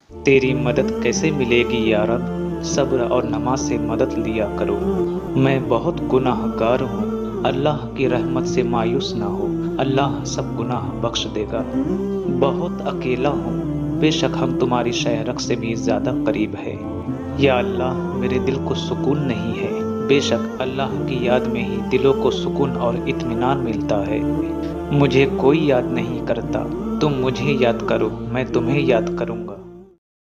तेरी मदद कैसे मिलेगी या रब, सब्र और नमाज से मदद लिया करो। मैं बहुत गुनाहगार हूँ, अल्लाह की रहमत से मायूस ना हो, अल्लाह सब गुनाह बख्श देगा। बहुत अकेला हूँ, बेशक हम तुम्हारी शायरक से भी ज्यादा करीब है। या अल्लाह, मेरे दिल को सुकून नहीं है, बेशक अल्लाह की याद में ही दिलों को सुकून और इत्मीनान मिलता है। मुझे कोई याद नहीं करता, तुम मुझे याद करो, मैं तुम्हें याद करूंगा।